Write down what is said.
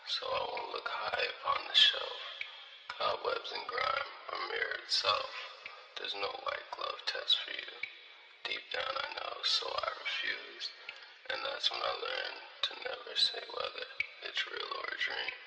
so I won't look high upon the shelf. Cobwebs and grime are mirror itself. There's no white glove test for you. Deep down I know, so I refuse. And that's when I learned to never say whether it's real or a dream.